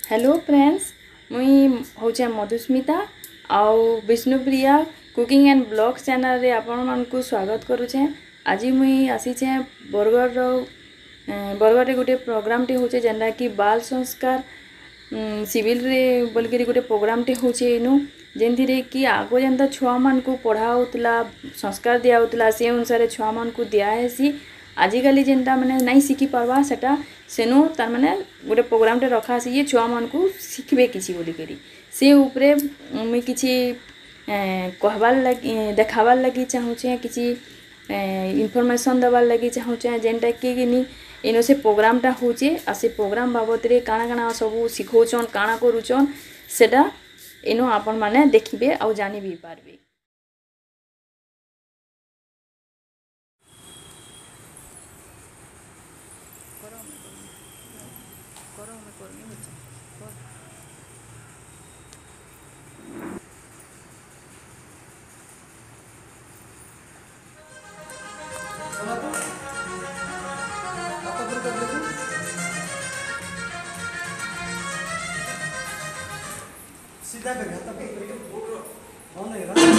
Hello friends, मुई हूँ मधुस्मिता आउ Bishnupriya cooking and blog channel रे आपण मानकु स्वागत करुचे। आज मुई आसीचे बरगढ़ गोटे प्रोग्राम टे होचे जेनरा कि बाल संस्कार सिविल रे बोलकरी गोटे प्रोग्राम टे होचे इनु जेनथिरे कि आगो जेनता छुआ मानकु पढ़ा होतला संस्कार दिया होतला से अनुसार छुआ मानकु दिया हेसी। आजिकल जेनता माने नहीं शिखी पार्बा सेटा सेनु तार माने गोटे प्रोग्राम टे रखा ये छुआ मानकु शिखबे किछि बोली करी से ऊपरे मुई किछि कहबार लगी देखाबार लगी चाहूचे किछि इनफॉरमेशन देवार लगी चाहूचे जेनटा कि नी इनो से प्रोग्राम टा होचे आ से प्रोग्राम बाबत रे काना काना सब सिखौचन काना करूचन सेटा इनो आपण माने देखिबे आ जानि भी पारबे। सीधा करना तब कौन है ना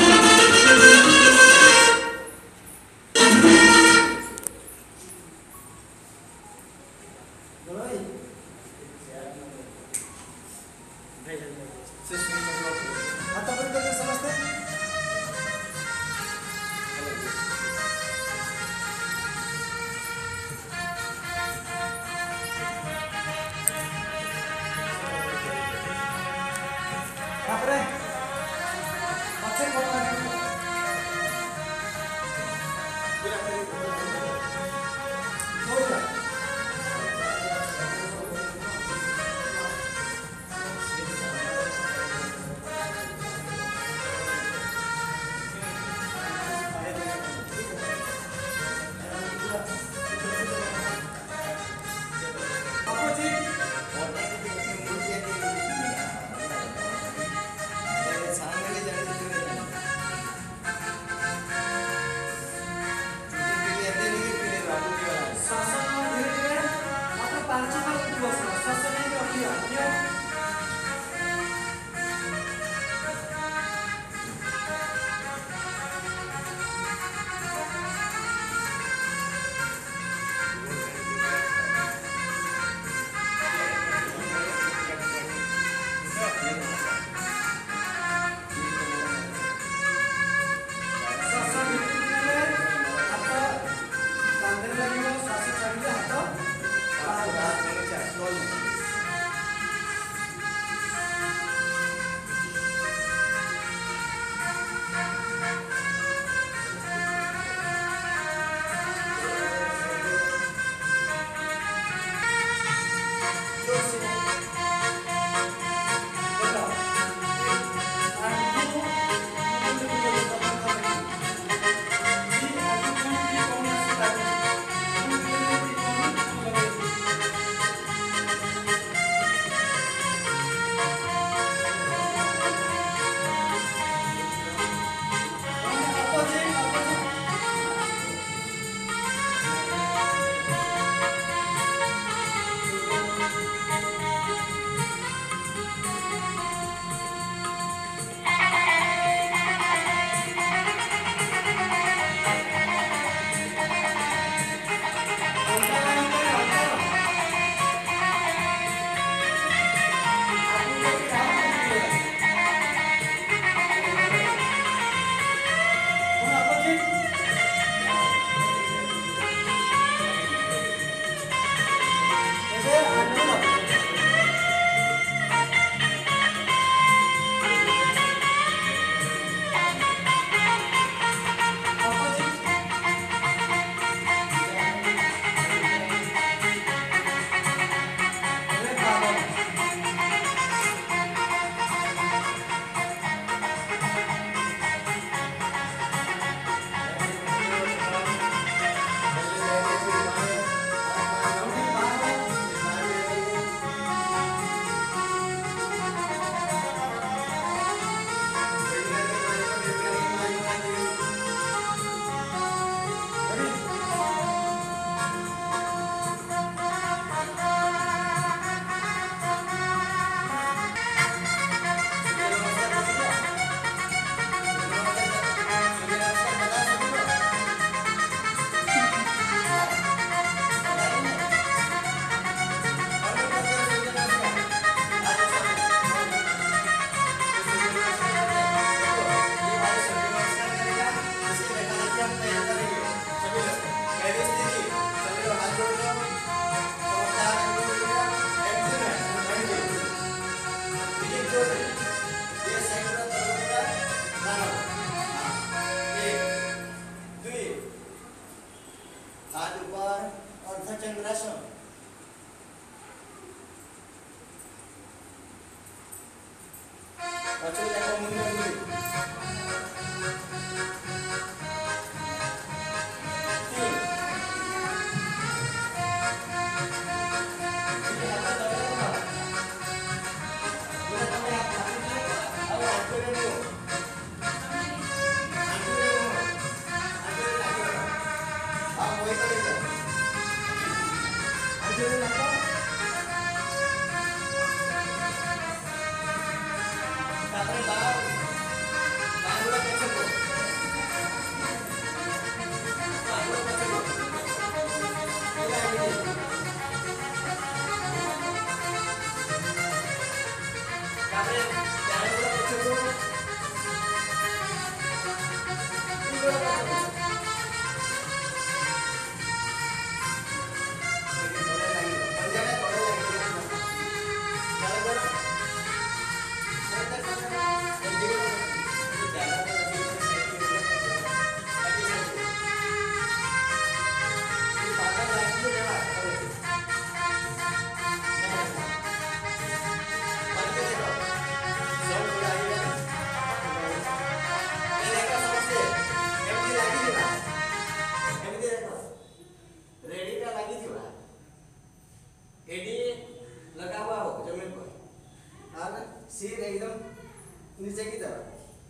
सिर एकदम नीचे की तरफ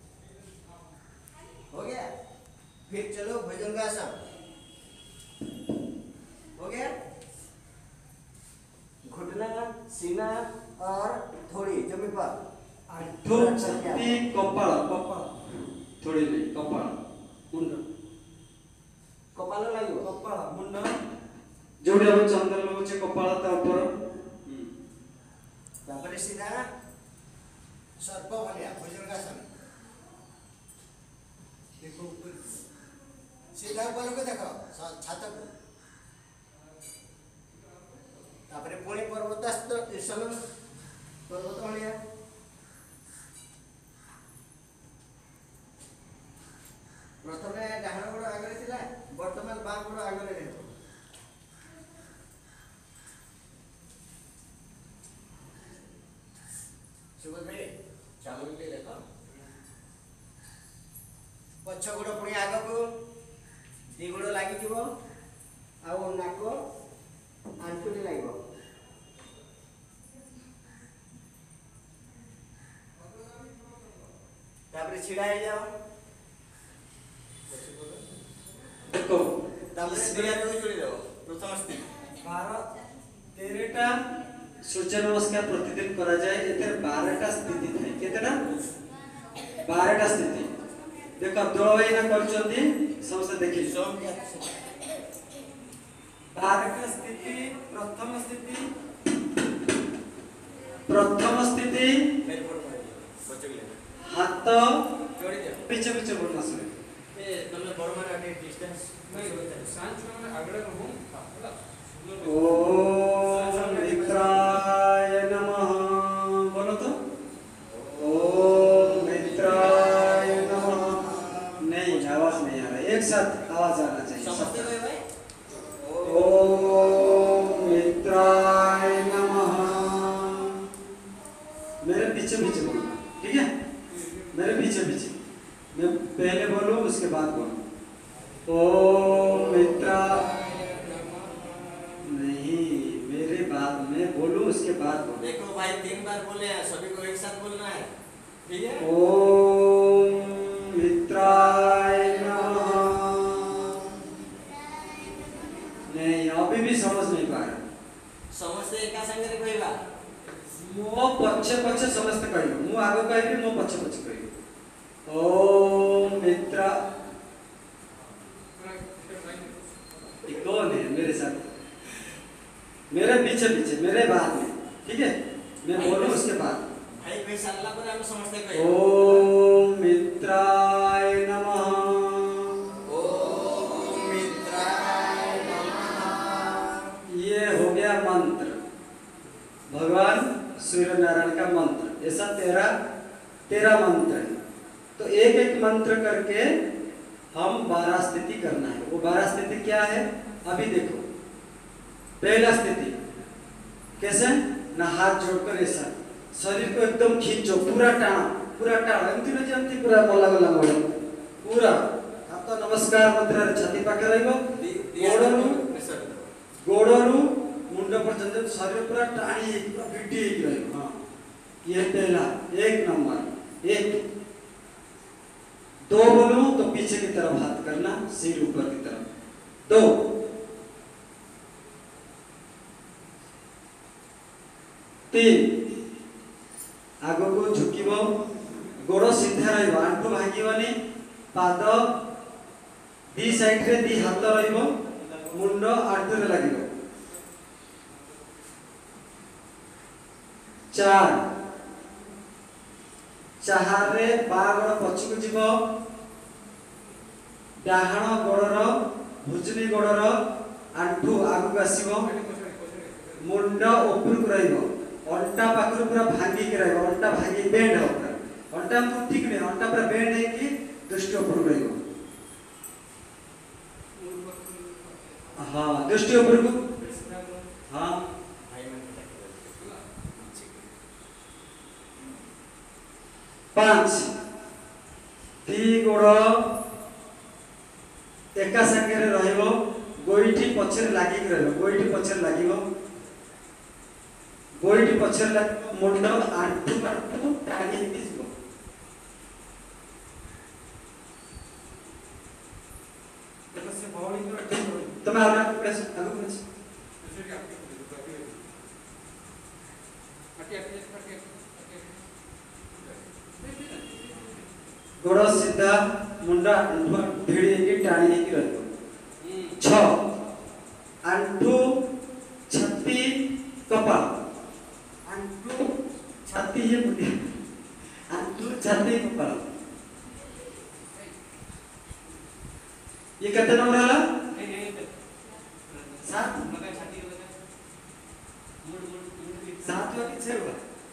हो गया। फिर चलो भुजंगासन हो गया। घुटना सीना और थोड़ी जमीन पर आंठू छाती कपाळ कपाळ थोड़ी नहीं कपाळ मुंड कपाल लागो कपाळ मुंड जोड़ी हम चंदन लगुचे कपाळ ता ऊपर तापरे सीधा सर्प भलिया भुजंगासन देखो ऊपर सीधा ऊपर को देखो छात को तापरे पुणे पर्वतास्थ ईर्षण पर्वत भलिया प्रथमे डाहाण गोड़ आगे थिला वर्तमान बाम गोड़ आगे रहतो सुबह भाई चालू के देखो पछ गोड़ पुणी आगे को दी गोड़ लागि जीवो आ नाको आंटुनी लागो तापरे छिड़ा हो जाओ देखो तापरे दुनिया को जोड़ी दो प्रथम स्थिति 12-13टा सूर्य नमस्कार प्रतिदिन करा जाए एते 12टा स्थिति थाई केतेटा 12टा स्थिति देखो दो भाई ना करचंदी समस्त देखि सब 12टा स्थिति प्रथम स्थिति मेरे पर बच्चे ले हाथ जोड़ी दे पीछे पीछे बोलना सुने ए तुमने बर्मा आगे डिस्टेंस सांच में आगड़े रहूं ओम मित्राय नमः बोलो तो ओम मित्राय नमः नहीं आवाज नहीं आ रहा एक साथ आवाज आना चाहिए समझते हो भाई ओम मित्राय नमः मेरे पीछे पीछे बोलना ठीक है मेरे पीछे पीछे मैं पहले बोलूं उसके बाद बोलूं ओम मित्रा नहीं मेरे बाद में बोलूं उसके बाद बोलूं देखो भाई 3 बार बोले हैं सभी को एक साथ बोलना है ठीक है ओम मित्राय नमः नहीं अभी भी समझ नहीं पा रहा समझते एका संगे रे कहबा मो पछे पछे समस्त कहियो मु आगो कहबी मो पछे पछे कहियो ओम मित्रा कौन है मेरे साथ मेरे पीछे पीछे मेरे बाद में ठीक है मैं बोलूं उसके बाद भाई भाई साला पर हम समझते कहे ओम मित्राय नमः ओम मित्राय नमः ये हो गया मंत्र भगवान सूर्य नारायण का मंत्र ऐसा 13 मंत्र है तो एक एक मंत्र करके हम 12 स्थिति करना है वो 12 स्थिति क्या है अभी देखो पहला स्थिति कैसे ना हाथ जोड़कर ऐसा शरीर को एकदम खींचो पूरा टाणो एमती न जेमती पूरा मल्ला गला मोड़ पूरा हाथ नमस्कार मुद्रा रे छाती पाखे रहइबो गोड़रू मुंड पर्यंत शरीर पूरा टाणी पूरा भिड्डी हो रहइबो हां ये पहला 1 नंबर 1 2 बोलूं तो पीछे की तरफ हाथ करना सिर ऊपर की तरफ 2 3 आगो को झुकिबो गोड़ सीधा रहइबो आंठू भांगिबनी पाद दी साइड रे दी हाथ रहइबो मुंड आंठू रे लागिबो 4 चाहारे बा गोड़ पछकु जीव डाहाण गोड़र भुजनी गोड़र आंठू आगु आसीबो मुंड ऊपर को रहइबो अंटा पाखरु पूरा भांगी के रहइबो अंटा भांगी बेंड हो पूरा अंटा हम ठीक नहीं अंटा पूरा बेंड है कि दृष्टि ऊपर को रहइबो हां दृष्टि ऊपर को हां पांच दी गोड़ एका संगे रहइबो गोइठी पछरे लागि के रहइबो गोइठी पछरे लागिबो गोइठी पछरे लागिबो मुंड आंठू आंठू टाणी दिसबो देखो से बॉडी को तमे आना प्रेस आगु प्रेस गोड़ सीधा मुंडा आंठू भिड़ी के टाणी के रहइबो 6 आंठू छाती कपाल आंठू छाती ये बुद्धि आंठू छाती कपाल ये कितना नंबर वाला 7 7 वाली 6 हुआ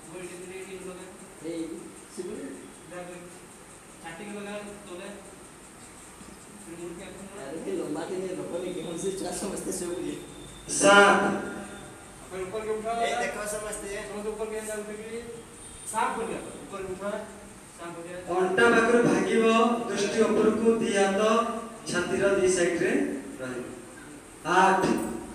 सात ऊपर के उठा ए देखो समझते हैं समझ ऊपर के अंदर उठ के सांप हो गया ऊपर उठा सांप हो गया अंटा पाखरु भागिबो दृष्टि ऊपर को दी हाथ छाती रो दी साइड रे रहइबो 8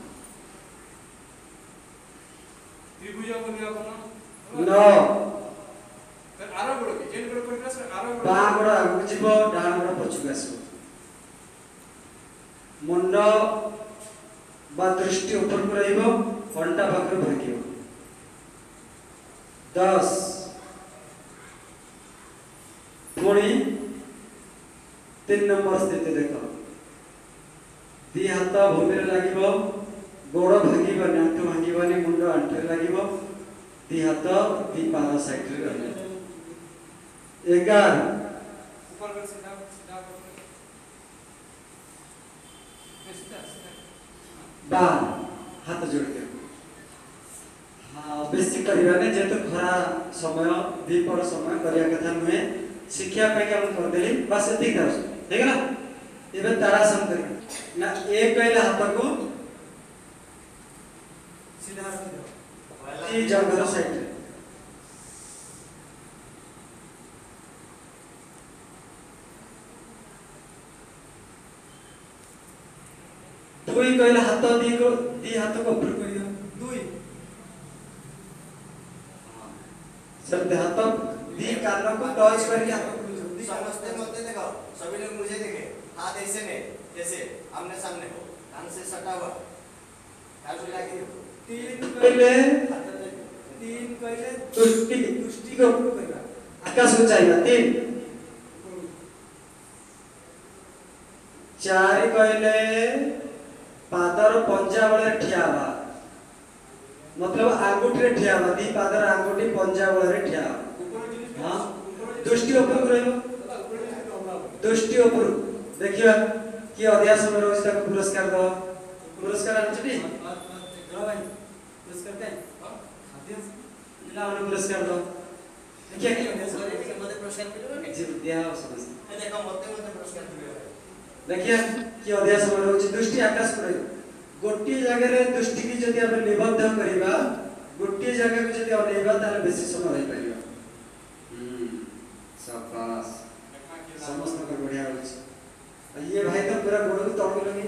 त्रिभुज को लिया कोन 9 आरो गोड़ के जेन गोड़ कोन से आरो गोड़ बा गोड़ आगु जीवो डाहाण गोड़ पछुक आसीबो मुंड बा दृष्टि ऊपर को रहइबो अंटा पाखरु भागिबो 10 पुणी 3 नंबर स्थिति देखो दी हाथ भूमि रे लागिबो गोड़ भांगिबो आंठू भांगिबो मुंड आंठू रे लागिबो दी हाथ दी पाद साइड रे रहइबो 11 ऊपर कर सीधा सीधा सीधा बा हाथ जोड़ के हाँ बेसी करिबा ने जेतो खरा समय दीपर समय करिया कथा नुहे शिक्षा पे हम कर देली बस एतिक था ठीक है ना एबे ताड़ासन करी ना एक कहले हाथ को सीधा सीधा ई जंगल साइड रे दुई कहले हाथ दी हाथ को ऊपर करियो दुई सब हाथ दी कान को टच करके हाथ को समझते मत देखो सभी लोग मुझे देखे हाथ ऐसे नहीं जैसे आमने सामने हो कान से सटा हुआ कान से लगी तीन कहले दृष्टि को ऊपर करिया आकाश को चाहिए 3 4 कहले पादर पंजा वाले ठिया बा मतलब आंगुठी रे ठिया बा दी पादर आंगुठी पंजा वाले ठिया हां दृष्टि ऊपर रहइबो दृष्टि ऊपर देखियो कि अध्यास में रोज तक पुरस्कार दो पुरस्कार आनछी रो भाई पुरस्कार दे अध्यास दिला वाला पुरस्कार दो देखिए कि अध्यास मते पुरस्कार मिलबो नहीं जी दिया समझ देखो मते पुरस्कार मिलबो देखिए कि अध्यास में रोज दृष्टि आकाश को गोटी जगह रे दृष्टि की जदि हम निबद्ध करिबा गोटी जगह को जदि अनेबा ताले बेसी समय रहि परिबा शाबाश समस्त को बढ़िया होछ ये भाई तो पूरा गोड़ को तोड़ लगे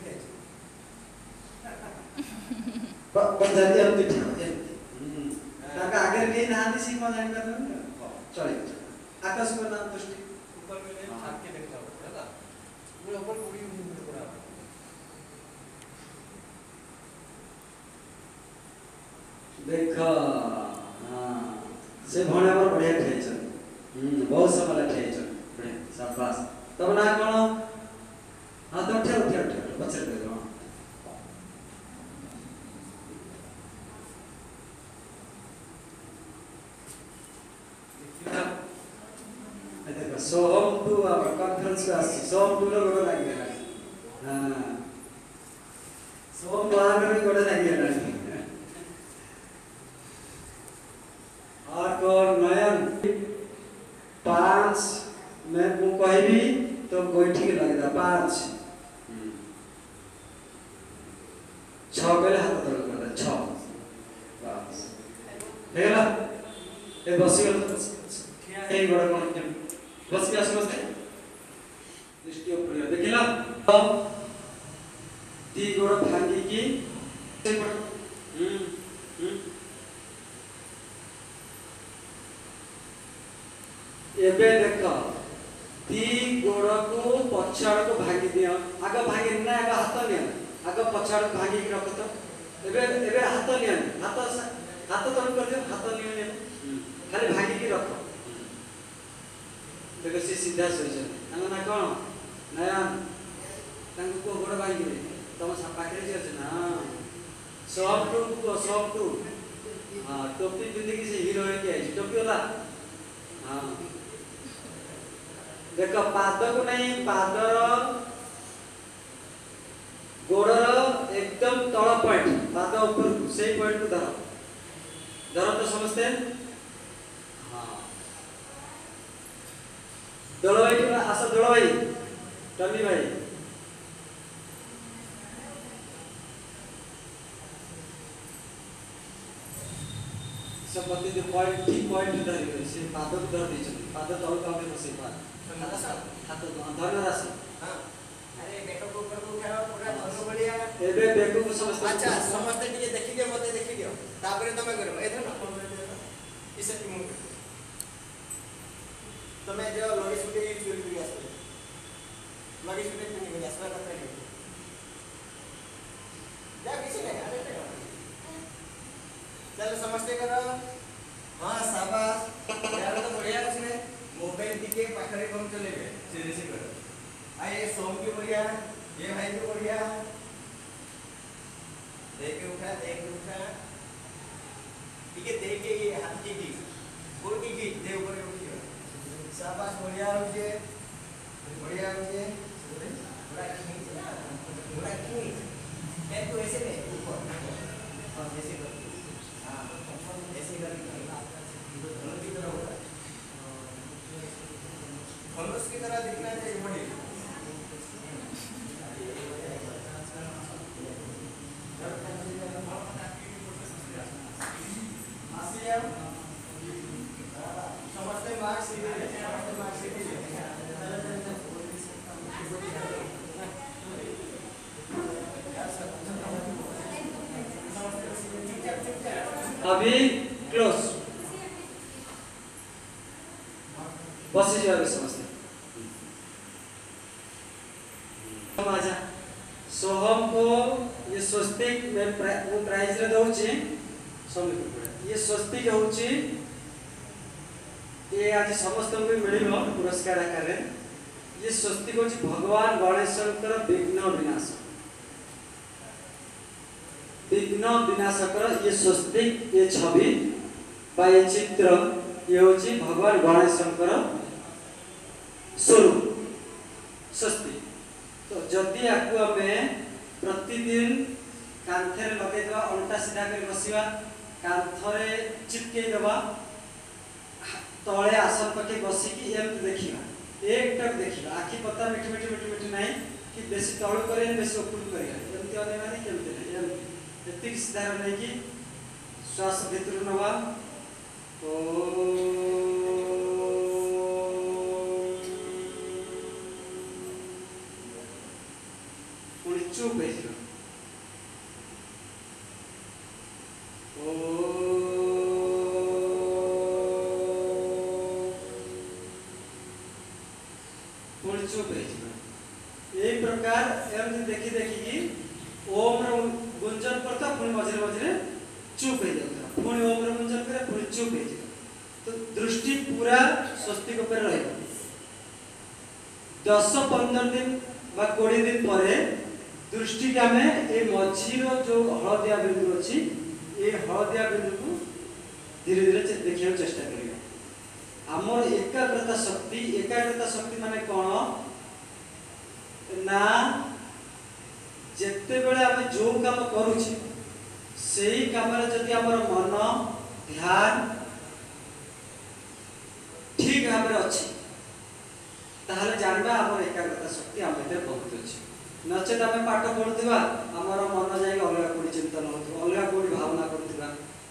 पंजाबी हम दिखा ताका आगे के ना दी सी को जान कर चले आकाश को नाम दृष्टि ऊपर में हाथ के देखा होगा वो ऊपर पूरी पड़ा देखा हां से भणे हमर बढ़िया ठेछन बहुत समय ठेछन बढ़िया शाबाश तब ना कोन हां तो उठे पछे दे दो सोहम टू कॉन्फ्रेंस को आसी सोहम टू रो गोड़ लागी गेला हां सोहम बाहर में गोड़ लागी गेला और कौन नयन 5 मैं मु कहबी तो गोइठी के लगदा 5 6 बेले हाथ तोड़ करदा 6 बस हेला ए बसी ए गोड़ कोन बस क्या समझते दृष्टि ऊपर देखिला ती गोड़ भांगी की से एबे देख ती गोड़ को पछाड़ को भांगी दियो आगे भांगी ना आगे हाथ लिया आगे पछाड़ को भांगी के रख तो एबे एबे हाथ लिया हाथ तो कर दियो हाथ लिया खाली भांगी के रख देखो से सीधा सोचन तांग ना कोन नयन तांग को गोड़ भांगी रे तम पाखरे जे अछि ना सब टू हां टोपी जिंदगी से हीरो है के आई टोपी वाला हां देखो पाद को नहीं पादर गोड़र एकदम तळ पॉइंट पाद ऊपर से पॉइंट को धर तो समझते हां दलवाई को आशा दलवाई टमी भाई सब बते जो पॉइंट ठीक पॉइंट धरि से पाद को धर दै छै पाद तळ का में बसे पाद हाथ धन राशि हां अरे बेटो को ऊपर को उठाओ पूरा धन बढ़िया एबे बेकू को समझते अच्छा समझते टिके देखि के मते देखि दियो तापरे तमे करो ए धन इसे तुम तमे जो लगे सुटे चोरी करी आसो लगे सुटे पिनी करी आसो कथा के जा किसी नहीं अरे चल समझते करो हां शाबाश यार तो बढ़िया कुछ नहीं मोबाइल दिखे पाखरे कम चलेबे सीधे से करो आए सोम की बढ़िया ये भाई को बढ़िया देख उठा ठीक है देख के ये हाथ की गोड़ की दे ऊपर उठी शाबाश बढ़िया हो जे बढ़िया पूरा खींच मैं तो ऐसे नहीं ऊपर हां ऐसे कर हां ऐसे कर दोनों की तरह होता है धनुष की तरह दिखना चाहिए बड़ी समझते मार्क्स अभी क्लोज बस जाओ समझते आजा सोहम को ये स्वस्तिक में वो प्राइज रे दउची समिति ये स्वस्तिक होची ये आज समस्त को मिलिलो पुरस्कार आकार रे ये स्वस्तिक होची भगवान गणेशंकर विघ्न विनाशकर ये स्वस्तिक ये छवि बा ये चित्र ये होची भगवान गणेशंकर स्वरूप स्वस्तिक तो जदि आपको हमें प्रतिदिन कांथे लगे दवा अंटा सीधा कर बसिवा कांथरे चिपके दवा तळे आसन पके बसिकी एम देखिवा एक टक देखिवा आखि पता मिठी मिठी मिठी मिठी नहीं कि बेसी तळु करे बेसी ऊपर करे एमति अने माने केमते नहीं एम एतिक सीधा नहीं कि श्वास भीतर नवा ओ चुप है चुप है एक प्रकार एम देखी कि ओम रो गुंजन करता पुणी मझे मझे चुप हो जाता पुणी ओम रो गुंजन करे पुणी चुप हो जाता तो दृष्टि पूरा स्वस्तिक ऊपर रहेगा 10-15 दिन बा 20 दिन परे दृष्टि का में ए मझीर जो हलदिया बिंदु अच्छी ये हलदिया बिंदु को धीरे धीरे देखने चेष्टा करेगा आमर एकाग्रता शक्ति माने कौन ना जेते बेले आमे जो काम करूछे सेही काम रे जदि हमर मन ध्यान ठीक भाव में अच्छी ताहले जानबा हमर एकाग्रता शक्ति आम भीतर बहुत अच्छी नचेत आम पाठ पढ़ुवा आमर मन जाए अलग कोई चिंतन हो अलग कोई भावना करुवा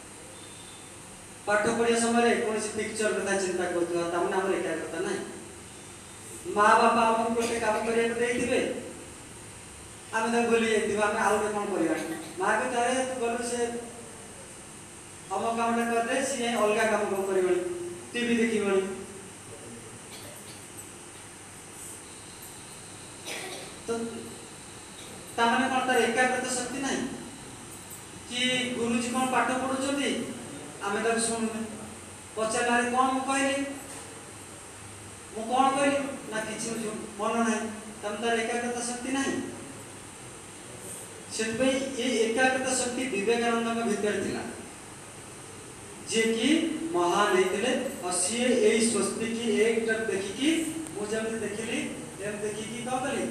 पाठ पढ़िया समय कौन पिक्चर कथा चिंता करुवा तमने आम एकाग्रता ना माँ बापा आम गोटे काम करेंगे आम तो भूली जाइए आम आउ कौन कर माँ के तारे तू गलु से अम कामटा करदे सी अलग काम कौन कर टीवी देखी तो तामने कौन तार एकाग्रता शक्ति नहीं कि गुरुजी कौन पाठ पढ़ुଛନ୍ତି आमे तक सुन पचारे कौन कहली मु कौन कहली ना किसी मन ना तम तार एकाग्रता शक्ति नहीं से एकाग्रता शक्ति विवेकानंद भीतर थिला जे कि महान होते और सी यही स्वस्ति की एक टक देखिकी मुझे देखिली एम देखिकी कौन कली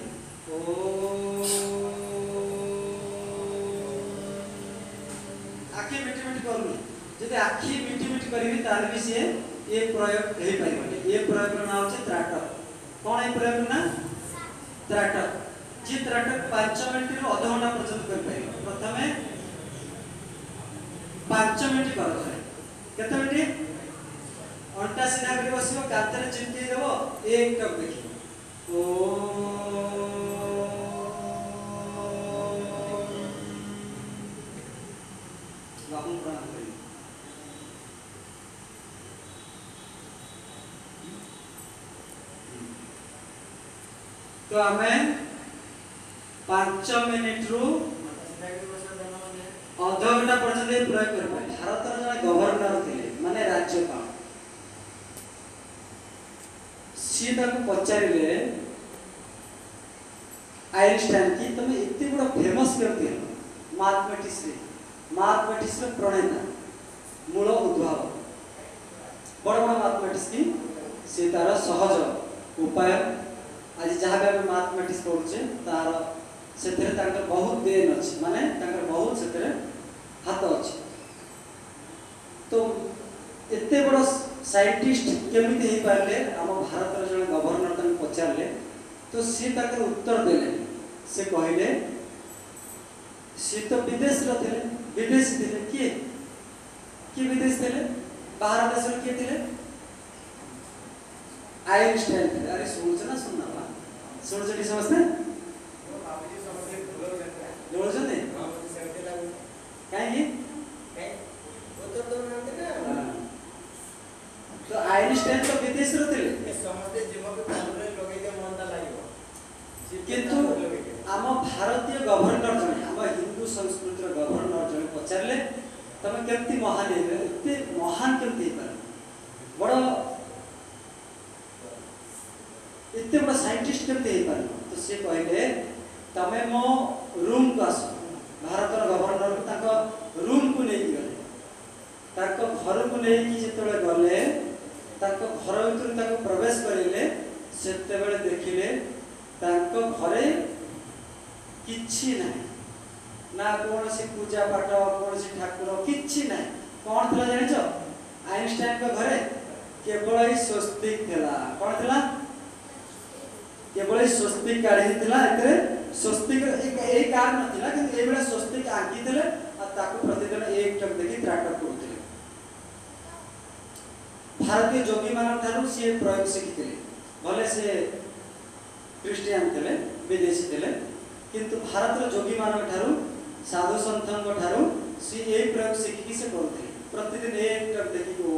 आखि मिटी मिटी करूनी जदि आखि मिटी मिटी करी तार भी से ये प्रयोग हे पाइबनी ये प्रयोग ना होचे त्राटक कौन है प्रयोग ना त्राटक जी त्राटक 5 मिनिट रो आधा घंटा पर्यंत कर पाइबो प्रथमे 5 मिनिट करो केते मिनिट अंटा सीधा कर बसिबो कातरे चिमकी देबो एक टक देखि ओ बाबू प्रणाम करी तो हमें 5 मिनिट रु आधा घंटा पर्यंत प्रयोग कर पाए भारत जन गवर्नर थे माने राज्यपाल सी पचारे आइनस्टाइन की तुम इतने बड़ा फेमस करते हो मैथमेटिक्स प्रणेता मूल उद्भाव बड़ बड़ मैथमेटिक्स की से तार सहज उपाय आज जहाँ भी मैथमेटिक्स पढ़ुचे तार से बहुत देन अच्छी माने बहुत से हाथ अच्छी तो एते बड़ साइंटिस्ट केमिति हे पारले आम भारत जन गवर्नर तक पचारे तो सी उत्तर देले से कहले सी तो विदेश थे विदेशी थे किए विदेश थे बाहर देश किए थे आइनस्टाइन थे अरे शुणुच ना सुनना शुणुच समझते कहीं तो आइनस्टाइन तो विदेश थे समझते जीवन के तालुरे लगे के मनता लागिवो किंतु आम भारतीय गवर्नर जने आम हिंदू संस्कृतिर गवर्नर जने पचारे तुम केमती महान एते महान केमती बड़ एते बड़ साइंटिस्ट केमती तो सी कहले तमे मो रूम को आस भारत गवर्नर को रूम को नहीं गले घर को नहीं जिते गले घर भर प्रवेश करेंगे से देखिले घरे किछि नहीं ना कौन सी पूजा पाठ कौन सी ठाकुर किछि नहीं कौन थला जानिछ आइनस्टाइन को घरे केवल ही स्वस्तिक थला कौन थला केवल ही स्वस्तिक काढ़ी थला एतरे स्वस्तिक एक कार नथिला किंतु ए बेला स्वस्तिक आंकी देले आ ताको प्रतिदिन एक टक देखि त्राटक करथिले भारतीय जोगी मान ठारू सी प्रयोग शिखिथिले भले से क्रिश्चियन थे विदेशी थे किंतु भारत जोगी मान ठारू साधु सन्थों ठारू सी ए प्रयोग शिखिकी से करते प्रतिदिन एक टक देखिक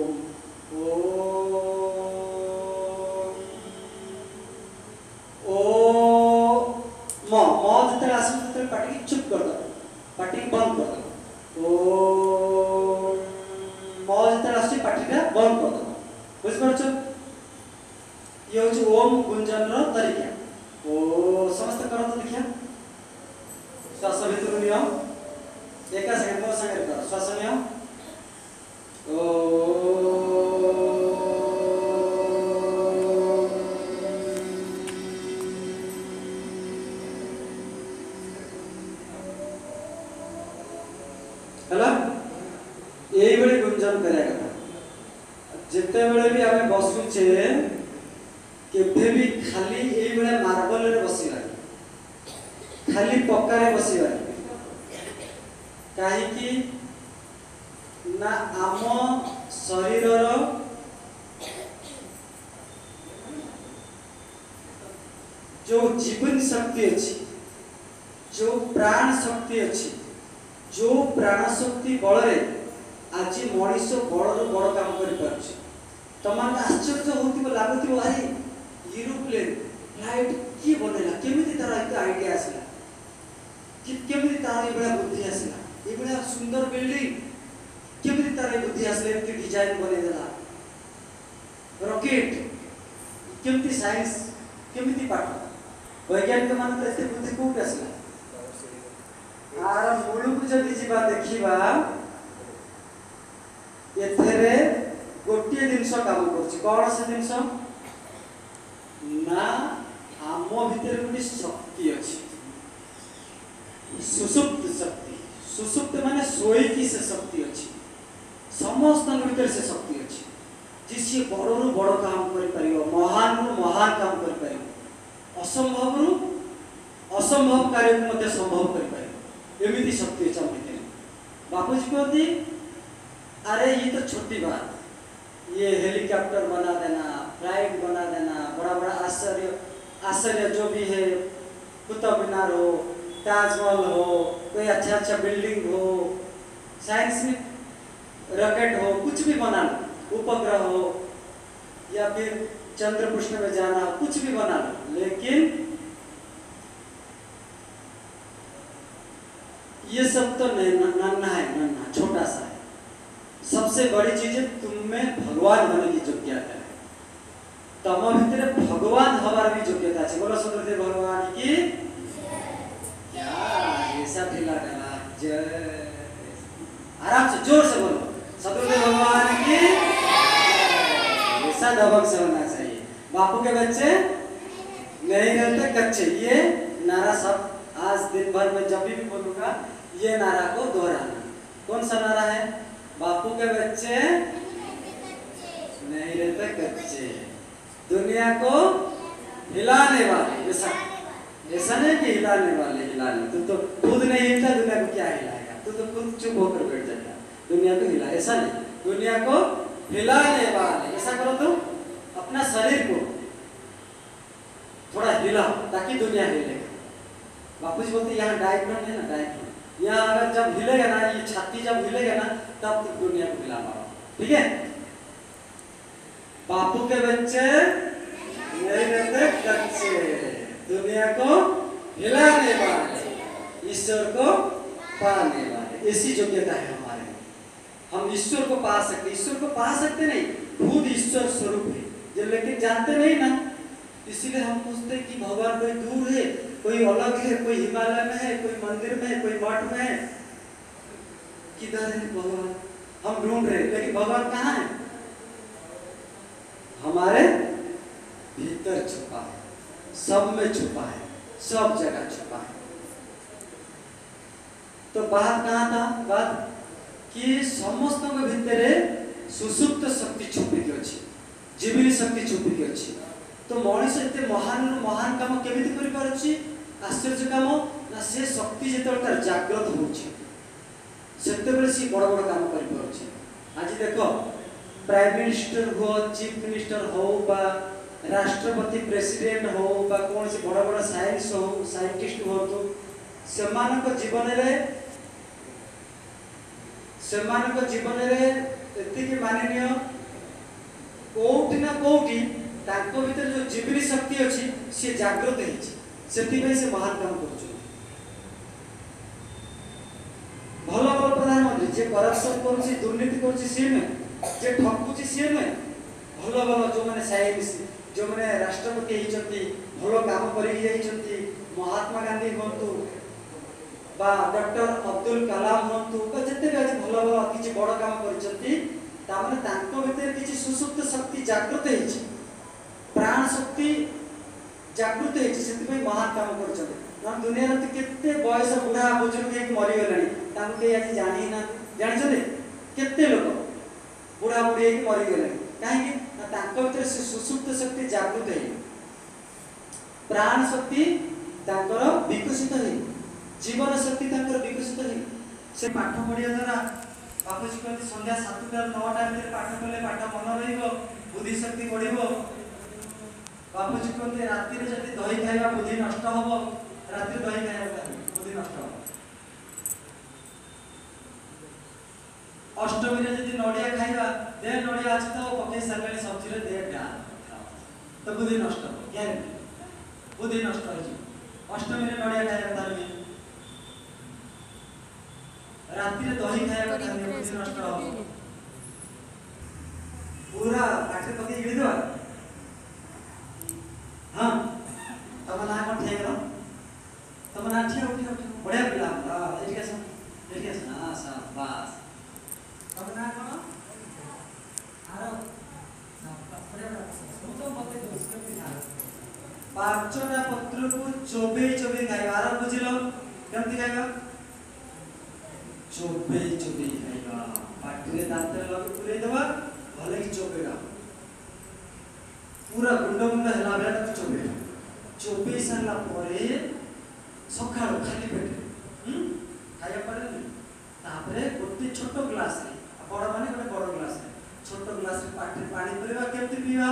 ओ म जते आसु तते पाटी चुप कर दो पाटी बंद कर दो ओ म जते आसु पाटीटा बंद कर दो बुझ परछ ये हूँ ओम गुंजन रो तरीका ओ समस्त करो तो देखिया श्वास भीतर नियो एका सेकंड मोर संगे करो श्वास नियो ओ जिते बेले भी आमे बसुचे केभे भी खाली एई बेले मार्बल रे बसिबा खाली पक्का रे बसिबा काहे कि ना आम शरीरर जो जीवन शक्ति अच्छी जो प्राण शक्ति अच्छी जो प्राण शक्ति बल आज मनीष बड़ बड़ काम कर तमान आश्चर्य होती लगुव अरे एरोप्लेन फ्लाइट किए बनैला केमिति तार एत आइडिया आसला केमिति तार ए बड़ा बुद्धि आसला ए बड़ा सुंदर बिल्डिंग केमिति तार बुद्धि आसला एत डिजाइन बनै देला रॉकेट केमिति साइंस केमिति पाठ वैज्ञानिक मान एत बुद्धि कोट आसला आर मूलक जदि जीवा देखिबा एथरे गोटे जिनस काम करछि कौन से जिनस ना आम भीतर गोटे शक्ति अच्छी सुसुप्त शक्ति सुसुप्त माने सोई की से शक्ति अच्छी समस्त भीतर से शक्ति अच्छी जिसी बड़ रु बड़ काम कर परियो महान रु महान काम कर परियो असंभव रु असंभव कार्य को मते संभव कर परियो एमिति शक्ति अछि भीतर बापूजी कहती अरे ये तो छोटी बात ये हेलीकॉप्टर बना देना फ्लाइट बना देना बड़ा बड़ा आश्चर्य आश्चर्य जो भी है कुतुब मीनार हो ताजमहल हो कोई अच्छा अच्छा बिल्डिंग हो साइंस में रॉकेट हो कुछ भी बना लो उपग्रह हो या फिर चंद्र पृष्ठ में जाना हो कुछ भी बना लो लेकिन ये सब तो नन्हा है नन्हा छोटा सा है सबसे बड़ी चीज है तुम्हें भगवान होने की योग्यता है तम भीतर भगवान हमार भी योग्यता है बोलो सदगुरुदेव भगवान की क्या ऐसा ढीला ढाला जय आराम से जोर से बोलो सदगुरुदेव भगवान की ऐसा दबंग से होना चाहिए बापू के बच्चे नहीं रहते कच्चे ये नारा सब आज दिन भर में जब भी बोलूंगा ये नारा को दोहराना कौन सा नारा है बापू के बच्चे नहीं रहते कच्चे दुनिया को हिलाने वाले ऐसा नहीं कि हिलाने वाले तू तो खुद नहीं हिलता दुनिया को क्या हिलाएगा तू तो खुद चुप होकर बैठ जाएगा दुनिया को हिला ऐसा नहीं दुनिया को हिलाने वाले ऐसा करो तो अपना शरीर को थोड़ा हिलाओ ताकि दुनिया हिलेगा बापू जी बोलते यहाँ डायफ्राम है ना डायफ्राम यहाँ अगर जब हिलेगा ना ये छाती जब हिलेगा ना तब तक दुनिया को हिला पाओ ठीक है बापू के बच्चे नहीं रहते कच्चे दुनिया को हिलाने वाले ईश्वर को पाने वाले ऐसी योग्यता है हमारे हम ईश्वर को पा सकते नहीं खुद ईश्वर स्वरूप है जो लेकिन जानते नहीं ना इसीलिए हम पूछते कि भगवान कोई दूर है कोई अलग है कोई हिमालय में है कोई मंदिर में है कोई मठ में है किधर है भगवान हम ढूंढ रहे लेकिन भगवान कहाँ है हमारे भीतर छुपा है सब में छुपा है सब जगह छुपा है तो बात कहाँ था बात कि समस्त भीतर सुसुप्त शक्ति छुपिकी अच्छी जीवनी शक्ति छुपिकी अच्छी तो मनीष एते महान महान काम केमिति करि पारुछि आश्चर्य काम ना से शक्ति जेते तार जागृत होछि सेते बेले सी बड़ बड़ काम करि पारुछि आज देखो प्राइम मिनिस्टर हो चीफ मिनिस्टर हो बा राष्ट्रपति प्रेसिडेंट हो बा कौन सी बड़ बड़ साइंस हो साइंटिस्ट हो तो सेमानक जीवन रे एतिकी माननीय कोउटी ना कोउटी ताको भीतर जो जीवनी शक्ति अच्छी सी जागृत है से महान काम कर भल भल प्रधानमंत्री जे करप्शन कर दुर्नीति कर ठकुची सी नुहे भल भल जो मैंने साइंस जो मैंने राष्ट्रपति होती भल काम कर महात्मा गांधी हूँ बा डॉक्टर अब्दुल कलाम हूँ जिते भी आज भल भल किसी बड़ काम कर किसी सुसुप्त शक्ति जागृत है प्राण शक्ति जागृत है महान काम कर दुनिया तो केते बयस बुढ़ा बुजुर्ग मरीगले आज जानी ना जानते केते लोग बुढ़ा बुढ़ी मरीगले कहीं भीतर से सुसुप्त शक्ति जागृत है, प्राण शक्ति तांकर विकसित है, जीवन शक्ति तांकर विकसित है। से पाठ पढ़िया द्वारा बापूजी कहते संध्या 7टा 9टा भीतर पाठ कले पाठ मन रहिबो, बुद्धि शक्ति बढ़िबो। बापूजी कहते राति रे जति दही खाइबा बुद्धि नष्ट हबो, राति दही खाइबा बुद्धि नष्ट हबो। अष्टमी रे जति नडिया खाइबा दे नडिया आज तो पके सरले सब्जी रे दे डा तो बुद्धि नष्ट हबो, ग्यारंटी बुद्धि नष्ट हो जी। अष्टमी रे नडिया खाइबा तार भी राति रे दही खाइबा तार भी बुद्धि नष्ट हबो। पूरा काटे पके गिड़ी दो हां तब ना को ठेक रो तब ना ठिया उठी बढ़िया पिला एजुकेशन हां शाबाश तब ना को आरो पांचटा पत्र को चोबे खाइबा आरो बुझिलो केमति खाइबा चोबे खाइबा पाटिरे दांत लगे पुरे देबा भले ही चोबेगा पूरा गुंड हला बेला चोबे सारा परे सखा खाली पेटे खाया पड़े तापरे गोटे छोट ग्लास रे बड़ माने गोटे बड़ ग्लास रे छोट ग्लास रे पाटी पानी परेबा केमति पीवा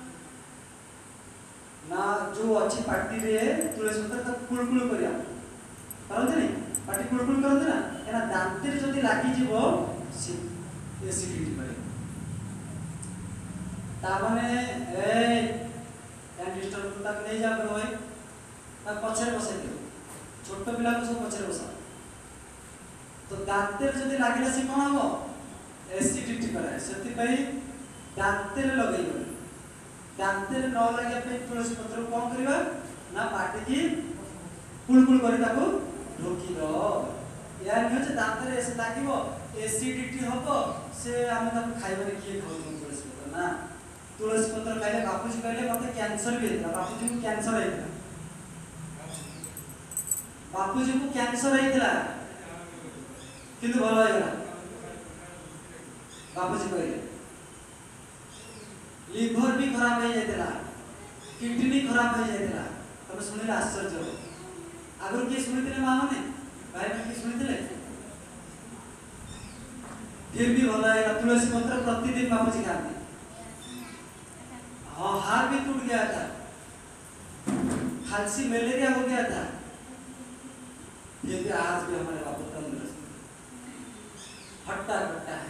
ना जो अच्छी पाटी रे तुलसी पत्र का कुलकुल करिया करते नहीं पाटी कुलकुल करते ना एना दांत रे जदी लागी जीवो एसिडिटी परे ताबने ए कैंडिस्टर को तक नहीं जा करो भाई तब पछरे बसाई दो छोट पिला को सब पछरे बसा तो दांते जदी लागिला से कोन हो एसिडिटी करे सेति पई दांते लगई गयो दांते न लागे पे तुलसी पत्र कोन करबा ना पाटी की कुलकुल करी ताको ढोकी दो या न जे दांते रे से लागिवो एसिडिटी हबो से हम ताको खाइबारे किए खाउ तुलसी पत्र ना तुलसी पत्र खाइले बापूजी कहले मते कैंसर भी हेतला बापूजी को कैंसर हेतला बापूजी को कैंसर हेतला किंतु भलो हेतला बापूजी कहले लिवर भी खराब हो जायतला किडनी खराब हो जायतला तब सुनिले आश्चर्य हो आगर के सुनिथिले मां माने भाई के सुनिथिले फिर भी भलो हेला तुलसी पत्र प्रतिदिन बापूजी खाते हाँ हार भी टूट गया था खांसी मलेरिया हो गया था ये भी आज भी हमारे बापू तंदुरुस्त हट्टा कट्टा है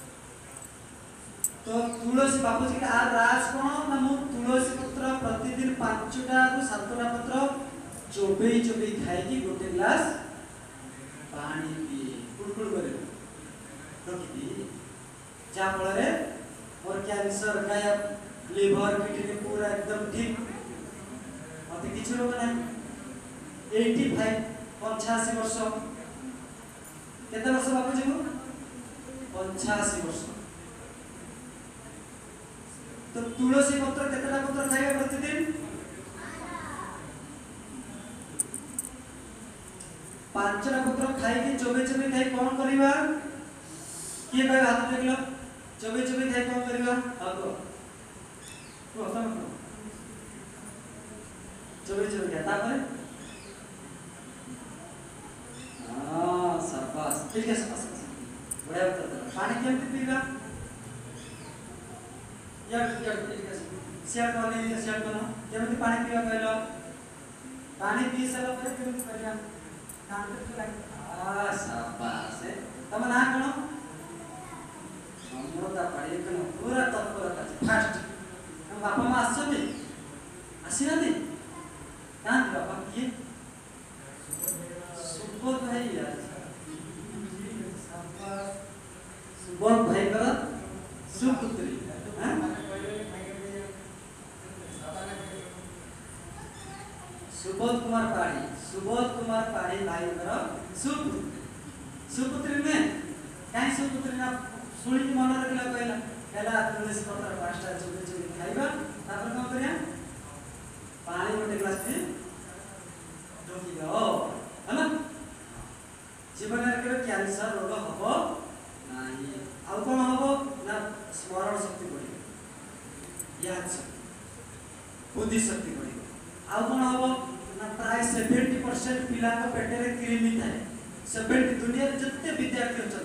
तो तुलसी बापूजी का आज राज कौन ना मु तुलसी पत्र प्रतिदिन 5टा रु 7टा पत्र चोबे खाई की गोटे ग्लास पानी पी कुलकुल करे रखी दी जा फल रे और कैंसर गायब लिवर किडनी पूरा एकदम ठीक मते किछ रोग ना 85 85 वर्ष केते वर्ष बापूजी को 85 वर्ष तो तुलसी पत्र केतेटा पत्र खाइबा प्रतिदिन 5टा पत्र खाई के चोबे खाई कोन करिवा के भाई हाथ देखलो चोबे खाई कोन करिवा आगो चोबे क्या तापर हां शाबाश ठीक है शाबाश बढ़िया उत्तर पानी केमति पीबा यार ठीक है शेयर करना केमति पानी पीबा कहलो पानी पी सारा पर केमति करिया दांत तो लाग शाबाश तम ना कनो हमरता पढ़े कनो पूरा तत्परता फास्ट बापा मां आसछथि आसीनाथि कान बापा किए सुबोध भाई यार सुबोध भाई का सुपुत्री हां सुबोध कुमार पाड़ी भाई का सुपुत्री में काई सुपुत्री ना सुनी मन रखला कहला तुलसी पत्र 5टा चोबे खाइबा तापर कोन करिया पानी गोटे ग्लास में ढोकी दो है ना जीवन में केवल कैंसर रोग हबो नाही आउ कोन हबो ना स्मरण शक्ति बढ़ी याद शक्ति बुद्धि शक्ति बढ़ आउ कौन हम ना प्राय 70% पिला पेटे में कृमि थाए 70 दुनिया जिते विद्यार्थी अच्छा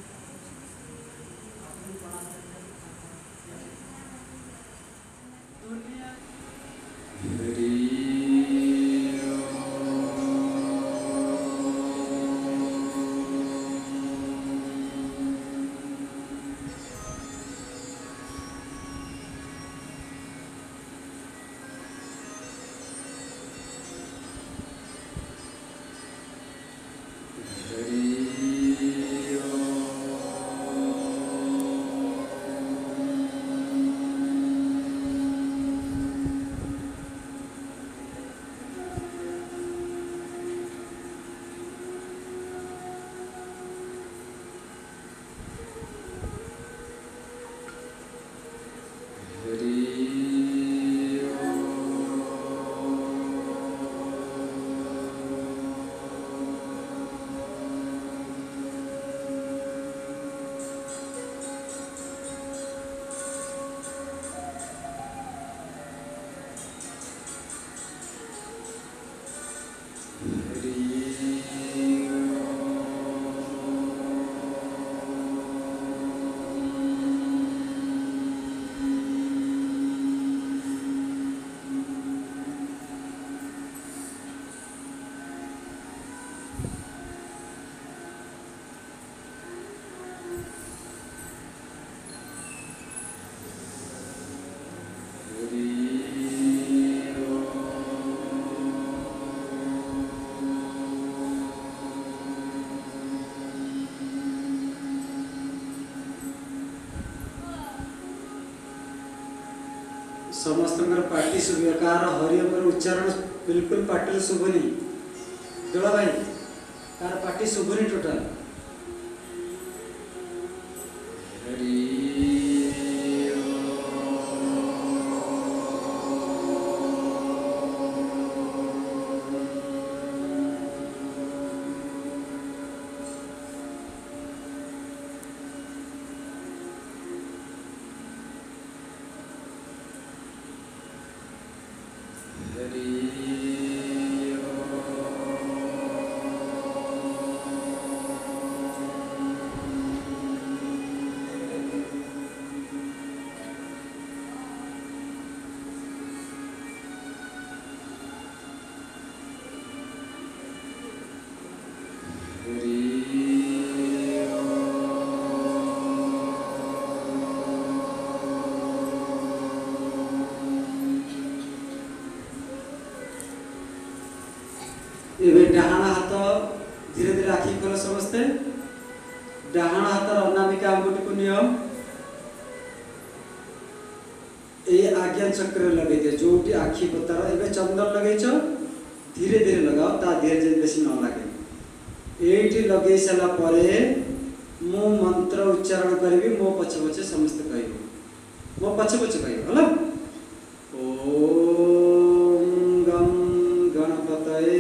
समस्त पार्टी शुभ कार हरिओम उच्चारण बिल्कुल पार्टी शुभुनी दोला भाई कार पार्टी शुभुनी टोटाल डाहाण हाथ धीरे धीरे आखि खोल समस्ते डाहाण हाथ अनामिका अंगुठी को नियो ए आज्ञा चक्र लगे दे जोटी आखि पतार एबे चंदन लगेछ धीरे धीरे लगाओ ता धीरे जे बेसी न लागे एठी लगे सला परे मो मंत्र उच्चारण करबी मो पछे पछे समस्त कहबो मो पछे पछे कहबो हला ओम गम गणपतये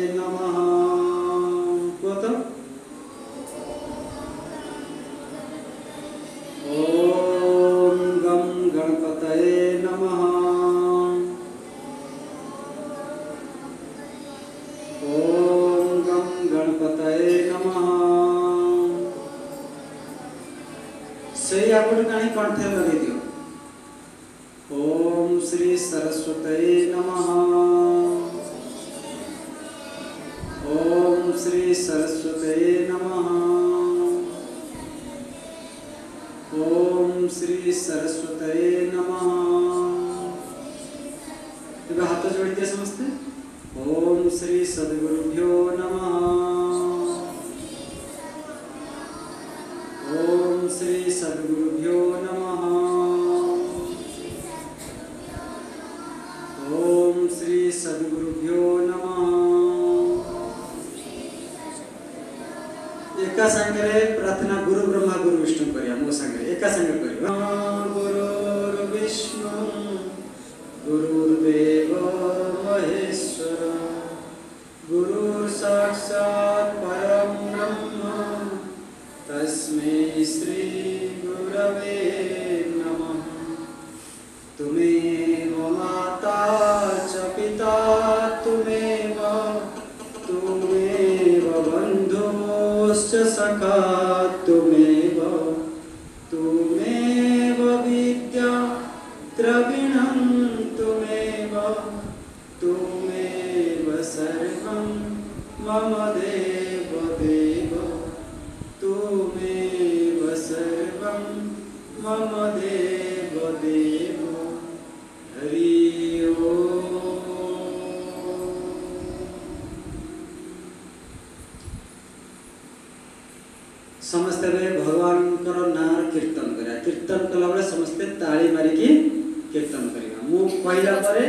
कंठे लगे दियो ओम श्री सरस्वती नमः ओम श्री सरस्वती नमः ओम श्री सरस्वती नमः हाथ जोड़ दिया समझते ओम श्री सद्गुरुभ्यो नमः ओम श्री सद्गुरुभ्यो नमः ओम श्री सद्गुरुभ्यो नमः एका संगे प्रार्थना गुरु ब्रह्मा गुरु विष्णु करिया मो संगे एका संगे करिया गुरु विष्णु गुरुर्देव महेश्वर गुरु साक्षात् परम ब्रह्म तस्मै श्री गुरवे नमः। तुम्हें सखा त्वमेव त्वमेव विद्या द्रविणं त्वमेव त्वमेव सर्वं मम देव देव त्वमेव सर्वं मम देव देव हरि ओम। समस्ते भगवान नाम कीर्तन करा कीर्तन कला बेले समस्ते ताली मारिकी कीर्तन करिया मु पहिला परे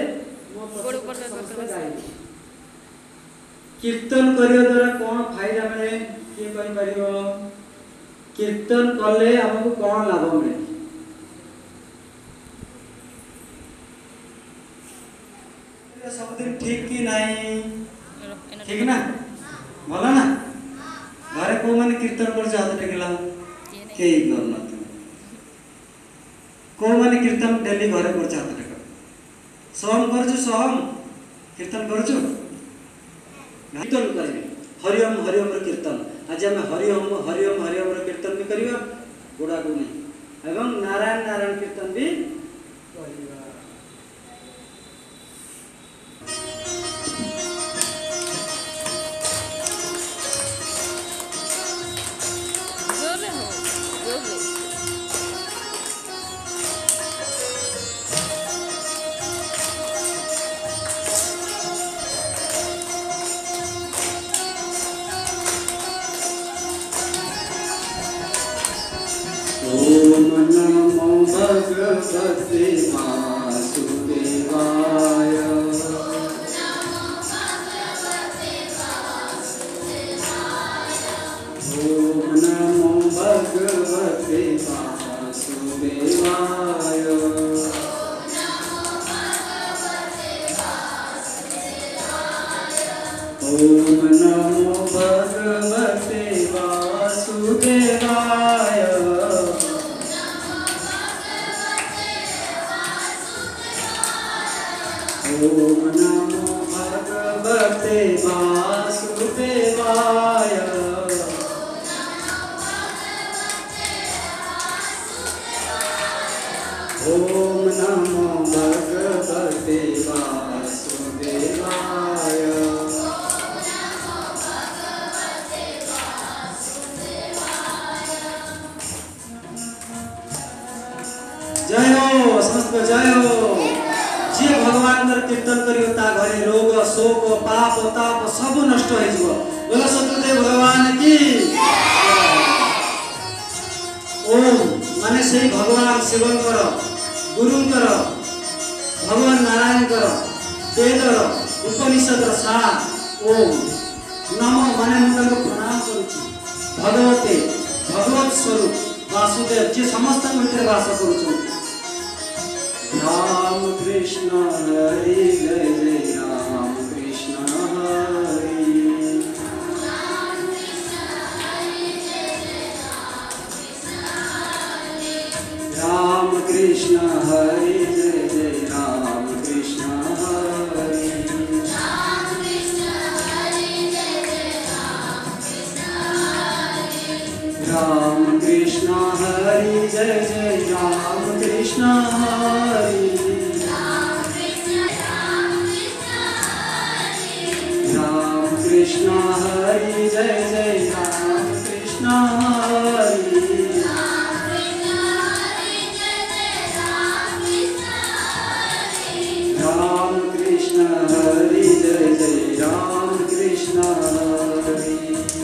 कीर्तन करिया द्वारा कोन फायदा मिले के कहि परिबो कीर्तन कले हमको कोन लाभ मिले सब ठीक कि नहीं ठीक ना भला ना घरे को माने कीर्तन कर हाथ टेकला के करना को माने कीर्तन डेली घरे कर हाथ टेक सोम करछु सोम कीर्तन करछु कीर्तन करबे हरिओम हरिओम रे कीर्तन आज हम हरिओम हरिओम हरिओम रे कीर्तन भी करिवा गोडा को नहीं एवं नारायण नारायण कीर्तन भी करिवा। ओम नमो भगवते वासुदेवाय ओम नमो भगवते वासुदेवाय ओम नमो भगवते वासुदेवाय ओम नमो भगवते वासुदेवाय ओम नमो भगवते वासुदेवाय। जय हो समस्त जय हो जे भगवान कीर्तन करियो ता घरे रोग शोक पाप ताप सब नष्ट हो जिवो बोला सतदेव भगवान की ओम माने सही भगवान सेवन करो गुरु करो भगवान नारायण करो वेद उपनिषद सार ओम नमो माने मुझे प्रणाम करूची भगवते भगवत स्वरूप वासुदेव जे समस्त भीतर वास करूछु राम कृष्ण हरि जय जय राम कृष्ण हरि राम कृष्ण हरि जय जय राम कृष्ण हरि राम कृष्ण हरि जय जय राम कृष्ण हरि राम कृष्ण हरि जय जय राम कृष्ण हरि राम कृष्ण हरि जय जय राम कृष्ण हरि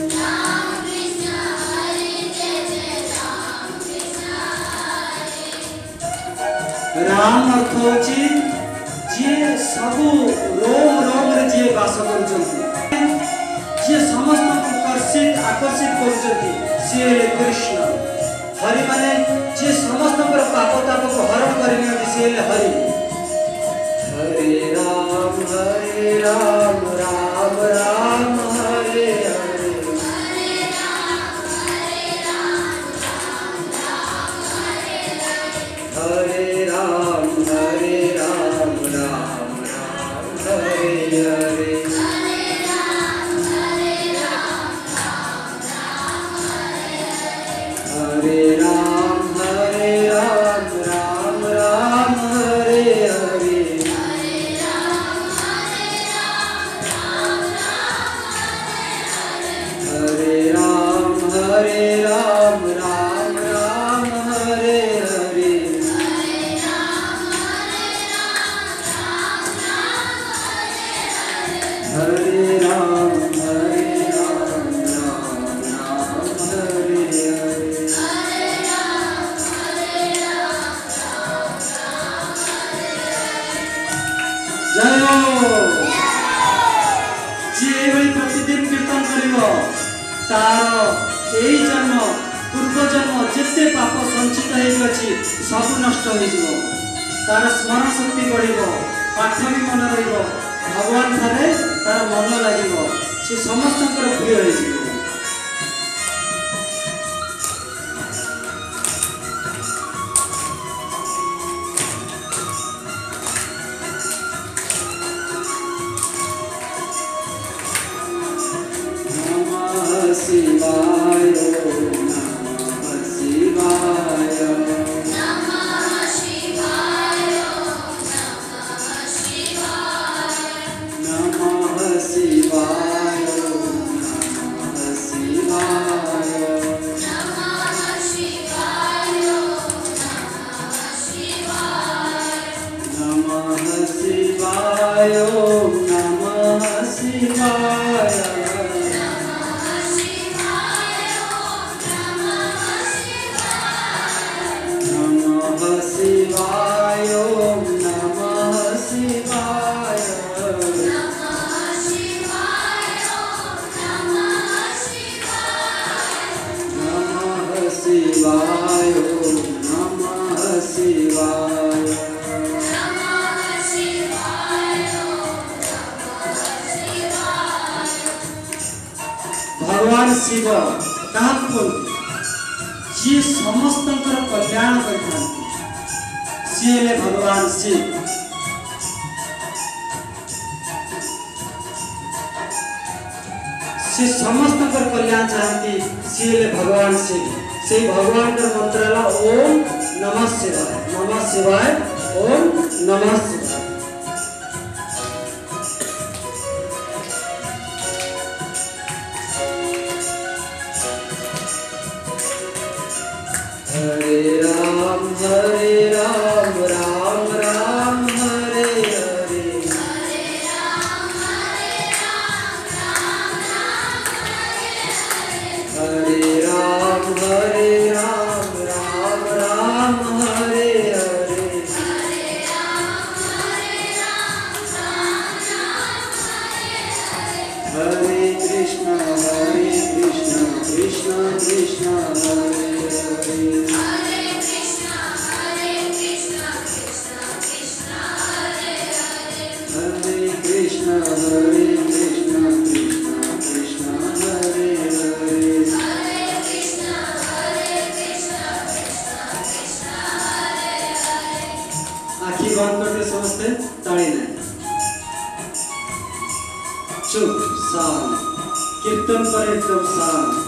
राम अर्थ होची जे सब रोम रोम रे जे वास करछंती जे समस्त आकर्षित करछंती से कृष्ण हरि माने जे समस्त पर पाप ताप को हरण करने से हरि हरे राम राम राम हरे हरे हरे राम राम हरे हरे कीर्तन करिवो तार एई जन्म पूर्व जन्म जिते पाप संचित होगी सब नष्ट हो तार स्मरण शक्ति बढ़ पाठ भी मन रही भगवान ठारे तार मन लगे सी समस्त प्रिय हो शिवाय नमः शिवाय नमः शिवाय नमः शिवाय नमः शिवाय नमः शिवाय नमः शिवाय शिवाय नमः शिवाय नमः शिवाय नमः शिवाय भगवान शिव कहाँ जी समस्त कल्याण करता सी भगवान शिव सी समस्त कल्याण चाहती सी भगवान शिव से भगवान का मंत्र ओम नमः शिवाय ओम नमः शिवाय। हरे राम राम राम हरे हरे हरे राम राम राम हरे हरे हरे कृष्ण कृष्ण कृष्ण हरे हरे हरे कृष्ण कृष्ण कृष्ण हरे हरे आखि बंद करके समझते ताली नहीं चुप शांत कीर्तन पर एकदम शांत।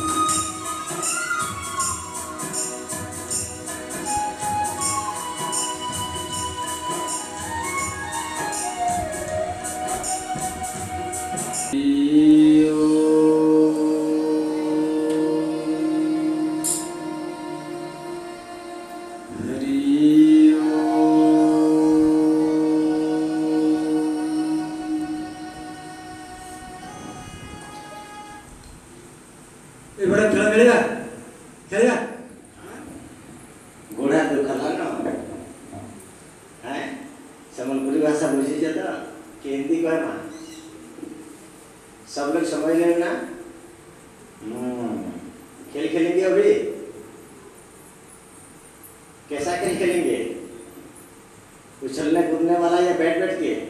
गोड़ा दुखला न हैं सम्बलपुरी भाषा बुझी जाता कि हिंदी कहना सब लोग समझ लेंगे ना। खेल खेलेंगे अभी कैसा खेल खेलेंगे उछलने कूदने वाला या बैठ बैठ के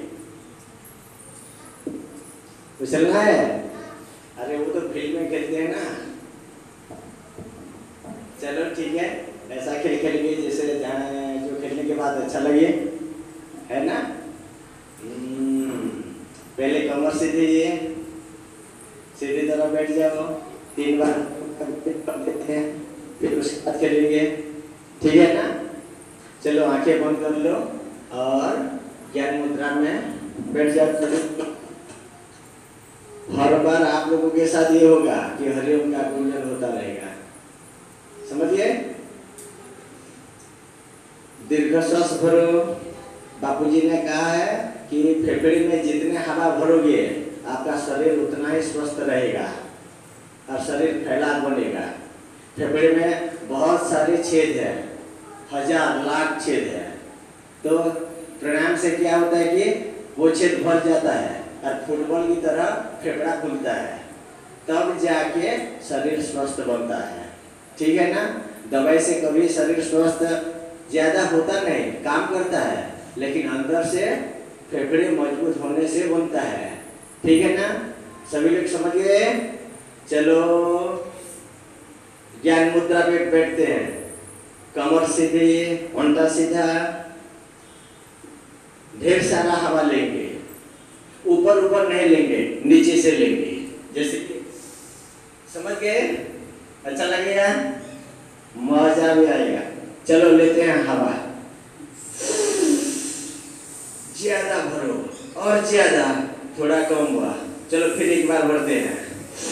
उछलना है। अरे वो तो फील्ड में खेलते हैं ना। चलो ठीक है ऐसा खेल खेलेंगे जैसे जहाँ जो खेलने के बाद अच्छा लगे है ना। पहले कमर सीधी सीधी तरह बैठ जाओ 3 बार देते हैं फिर उसके बाद खेलेंगे ठीक है ना। चलो आंखें बंद कर लो और ज्ञान मुद्रा में बैठ जाओ। हर बार आप लोगों के साथ ये होगा कि हरिओम का गुंजन होता रहेगा समझिए। दीर्घ श्वास भरो। बापूजी ने कहा है कि फेफड़े में जितने हवा भरोगे आपका शरीर उतना ही स्वस्थ रहेगा और शरीर फैला बनेगा। फेफड़े में बहुत सारे छेद है 1000 लाख छेद है। तो प्राणायाम से क्या होता है कि वो छेद भर जाता है और फुटबॉल की तरह फेफड़ा खुलता है। तब जाके शरीर स्वस्थ बनता है। ठीक है ना? दवाई से कभी शरीर स्वस्थ ज़्यादा होता नहीं, काम करता है, लेकिन अंदर से फेफड़े मजबूत होने से बनता है। ठीक है ना? सभी लोग समझ गए? चलो ज्ञान मुद्रा पे बैठते हैं। कमर सीधी, अंडा सीधा, ढेर सारा हवा लेंगे, ऊपर ऊपर नहीं लेंगे, नीचे से लेंगे। जैसे कि समझ गए? अच्छा लगेगा, मजा भी आएगा। चलो लेते हैं हवा, ज्यादा भरो और ज्यादा, थोड़ा कम हुआ। चलो फिर एक बार भरते हैं।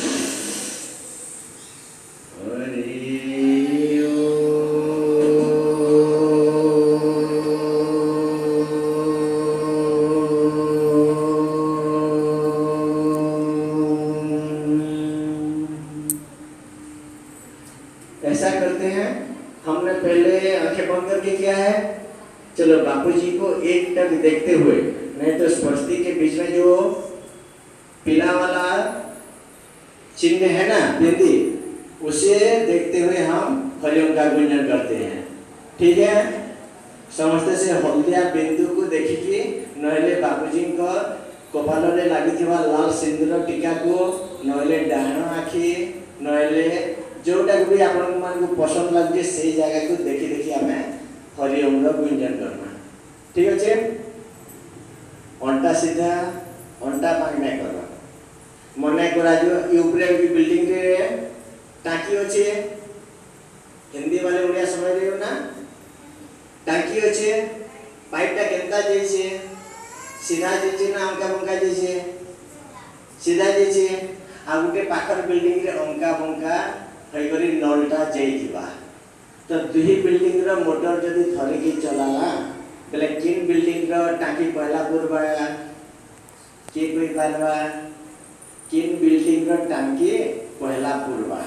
ऐसा करते हैं। हमने पहले आंखें बंद करके किया है। चलो बापूजी को एक टक देखते हुए, नहीं तो स्पर्शी के बीच में जो पीला वाला चिन्ह है ना, बिंदी, उसे देखते हुए हम हरिओम का गुंजन करते हैं। ठीक है? समस्त से हल्दिया बिंदु को देखिए, नहले बापूजी को कपाल में लगी लाल सिंदूर टीका को, नहले डाण आखि, नहले जोटा भी आपन मान को पसंद लगे से जगह को देखी देखी हमें हरिओम रो गुंजन करना। ठीक अच्छे? अंटा सीधा, अंटा पांगना करो। मने करा जो ऊपरे बिल्डिंग रे टाकी अच्छे, हिंदी वाले उड़िया समझ रहे हो ना? टाकी अच्छे, पाइपटा केंता जैसे सीधा जैसे ना अंका बंका जैसे सीधा जैसे, आ गुटे पाखर बिल्डिंग रे अंका बंका हई करी नलटा जाइथिबा। तो दुही बिल्डिंग रो मोटर जदी थरे की चलाला, बेले किन बिल्डिंग रो टाकी पहला पुरबा के कोई पारबा, किन बिल्डिंग रो टांकी पहला पुरबा।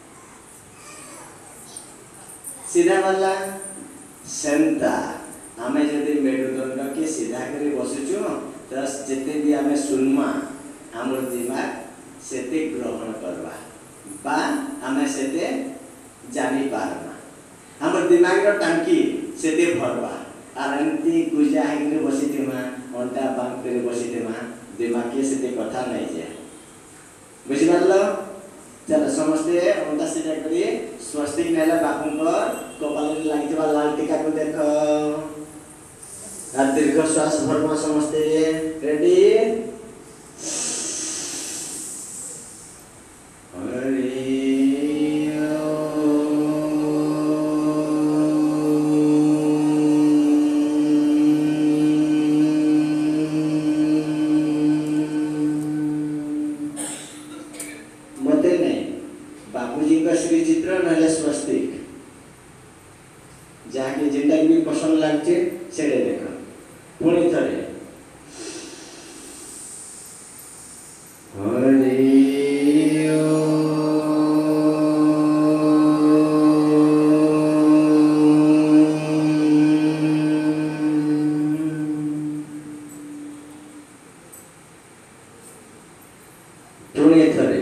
सीधा वाला सेंता हमें जदी मेरुदंड के सीधा करी बसुछु, तो जेते भी हमें सुनमा हमर दिमाग सेते ग्रहण करबा बा हमें सेते जानी पारमा। हमर दिमाग रो टांकी सेते भरबा। आरंती गुजा हेगरे बसितेमा, अंटा बांग करे बसितेमा, दिमाग के सेते कथा नहीं जे। बुझि पारलो? चलो समझते अंटा सीधा करी स्वस्तिक नेला बापुंकर कपाल रे लागितबा लाल टीका को देखो। और दीर्घ श्वास भरमा समझते। रेडी? बापूजी का श्री चित्र नहले स्वस्तिक जाके जिंदा भी पसंद लागছে সেটা দেখো। পুনি থরে পুনি থরে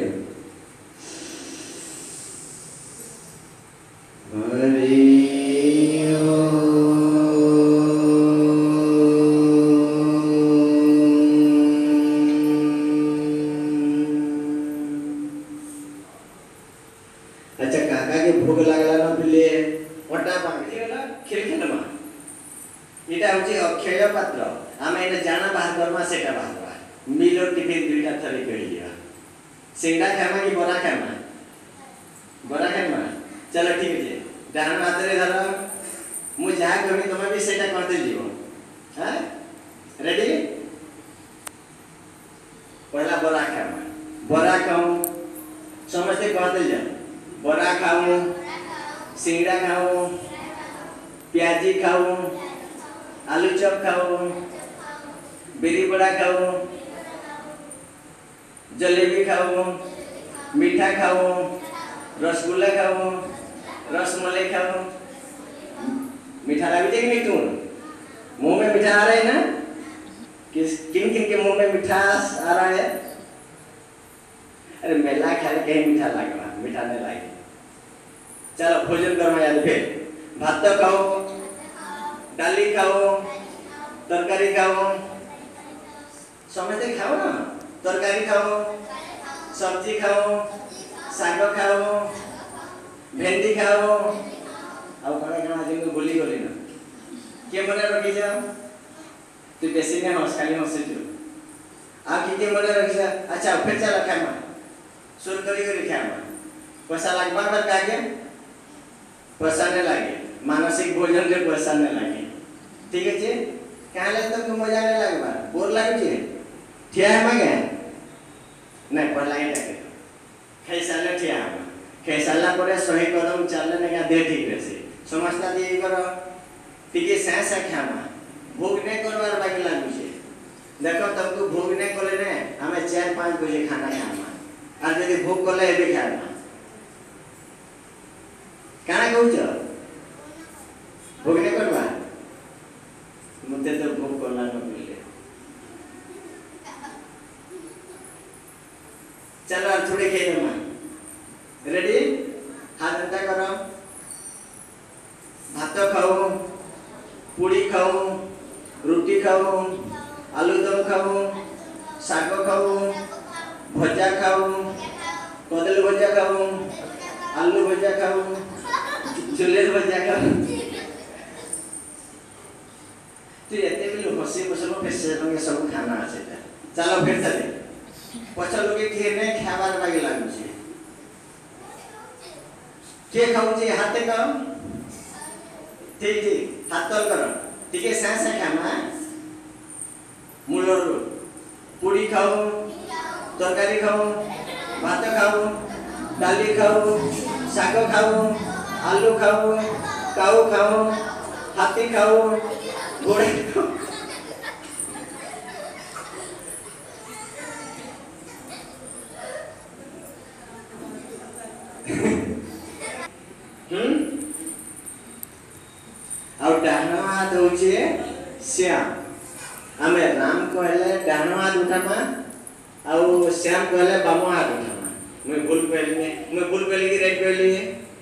अच्छा काका के भोग लागला न पिले ओटा बांगली गला खिलखिन मा इटा होची अक्षय पात्र आमे एने जाना बाहर करमा सेटा बाहरवा मिलो टिफिन दुईटा थरी कइलिया सिंगड़ा खामा की बड़ा खामा बड़ा खामा चलो ठीक है डान हातरे धरो मु जा कमी तमे भी सेटा करते जीवो हां रेडी पहला बड़ा खामा बड़ा खाऊं समझते कहते जा बड़ा खाऊं सिंगड़ा खाऊं प्याजी खाऊं आलू चॉप खाऊं बेरी बड़ा खाऊं जलेबी खाऊं मीठा खाऊं रसगुल्ला खाऊं रसमलाई खाऊं मीठा लगे कि नहीं तुम मुंह में मीठा आ रहा है ना किन किन के मुंह में मिठास आ रहा है अरे मेला खाए कहीं मीठा लगवा मीठा नहीं लगे चलो भोजन करो याद फिर भात खाओ डाली खाओ तरकारी खाओ समझते खाओ ना तरकारी खाओ सब्जी खाओ साग खाओ भेंडी खाओ ଆଉ କଣ କଣ ଆଜି ମୁଁ ଭୁଲି ଗଲି ନା କିଏ ମନେ ରଖିଛ ତୁ ବେଶୀ ନା ହସ ଖାଲି ହସୁଛୁ ଆଉ କିଏ ମନେ ରଖିଛ ଆଚ୍ଛା ଫେର ଚାଲ ଖାଇବା ସୁର କରି ଖାଇବା पैसा लगवा बार कागे पैसा नहीं लगे मानसिक भोजन रे पैसा नहीं लगे ठीक है जी कहले तो मजा नहीं लगवा बोर लगे जी ठिया है मगे नहीं पहला ही लगे खाई साले ठिया खाई साला पर सही कदम चलने नहीं का दे ठीक रहसे समझता दिए करो टिके सह खामा भोग नहीं करवार बाकी लागू छे देखो तुमको भोग नहीं करे ने हमें 4-5 बजे खाना खामा और यदि भोग करले एबे खामा काना कहूछ भोग नहीं करवा मुझे तो भोग करना न मिले चलो थोड़े खेल में रेडी हाथ अंता करो भात खाओ पूड़ी खाओ रोटी खाओ आलू दम खाओ साग खाओ भजा खाओ कदल भजा खाओ आलू भजा खाओ झुलेर भजा खाओ तू एते भी हसी बसलो फेसे रंगे सब खाना আছে चलो फिर चले पछ लोग के ने खाबार बागी लागु छे के खाऊ छे हाथे का ठीक ठीक हाथ तल करो ठीक है सह खामा मूलर पूड़ी खाओ तरकारी खाओ भात खाओ डाली खाओ साग खाओ आलू खाओ काऊ खाओ हाथी खाओ घोड़े खाओ और डाहना हाथ होचे श्याम आमे राम कहले डाहना हाथ उठामा और श्याम कहले बाम हाथ उठामा मैं भूल कहली कि राइट कहली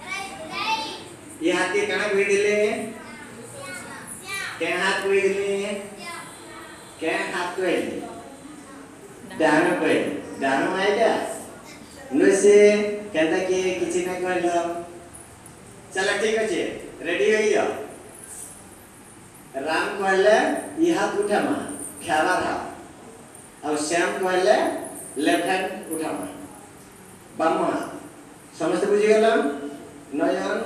ये हाथी कहां भी दिले क्या हाथ भी दिले क्या हाथ कहली डाहना कहली डाहना आइडा नसे कहता कि किछि ना कहलो चला ठीक अछि रेडी हो गया राम कहले ये हाथ उठामा खावा था और श्याम कहले लेफ्ट हैंड उठामा बाम हाथ समझते बुझी गेला नयन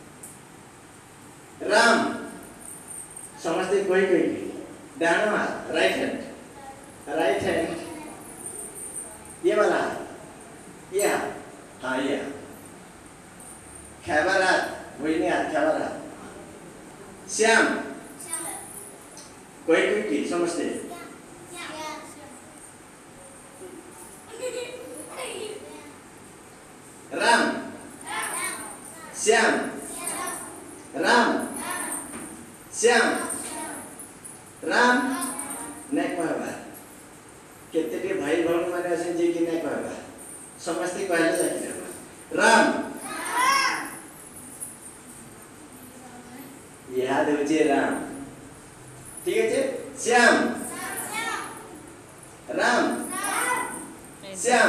राम समझते कोई डान हाथ राइट हैंड ये वाला ये हाँ ये खावा हाथ वही नहीं हाथ खावा हाथ श्याम कोई की समझते राम श्याम राम श्याम राम नहीं कहबा केते के भाई बहन माने असन जे कि नहीं कहबा समझते कहले जाके राम ये हाथ होचे राम ठीक है श्याम राम श्याम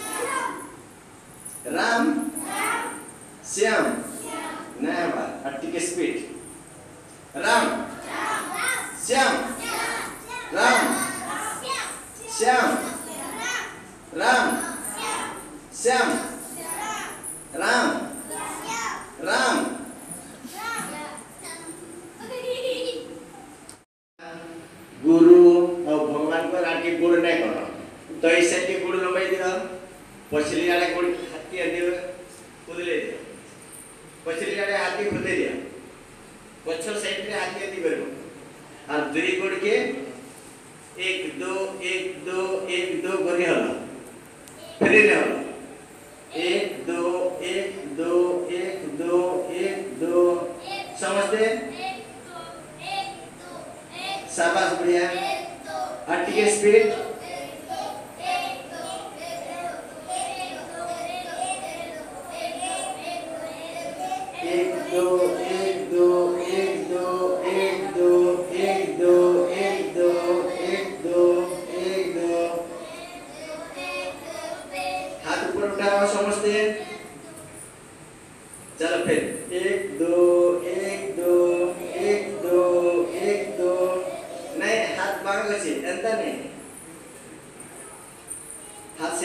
राम श्याम नया बात अट्टी के स्पीड राम श्याम राम श्याम राम श्याम राम राम गुरु और भगवान को आगे गुड़ नहीं करो तो ऐसे के गुड़ लंबाई दियो पछली आड़े गुड़ हाथी दियो कुदले दियो पछली आड़े हाथी खुदे दियो पछो साइड रे हाथी दी करबो और दुई गुड़ के 1 2 1 2 1 2 करी हलो फिर रे हलो 1 2 1 2 1 2 1 2 समझते शाबाश बढ़िया अट्टी के स्पीड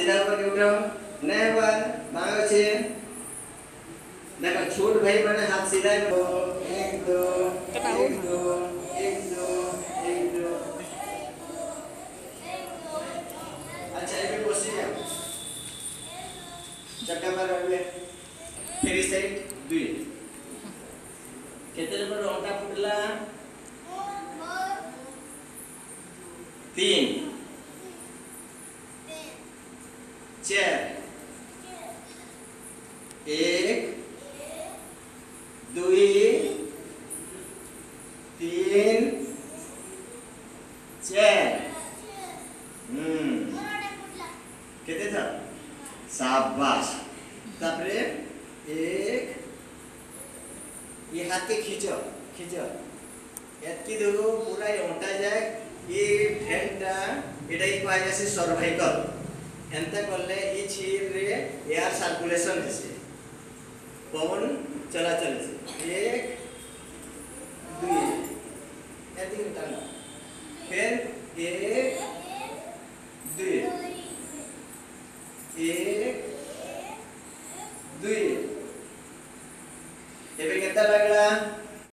सीधा ऊपर के उठाओ नहीं बार मांगो छे देखो छोट भाई मैंने हाथ सीधा दो एक दो एक दो एक दो एक दो अच्छा ये भी बसी गया चक्का मारो अगले फिर इस साइड दुई केते पर अंटा फुटला 3 4 1 2 3 4 केते था शाबाश तापरे एक ये हाथ के खींचो खींचो एतकी देखो पूरा ये उल्टा जाए ये फैनटा एटा ही पाए जैसे सर्वाइकल एंता करले ये छीर रे एयर सर्कुलेशन हेसे पवन चलाचल हेसे एक दुई एतकी उठाना फिर एक दुई एक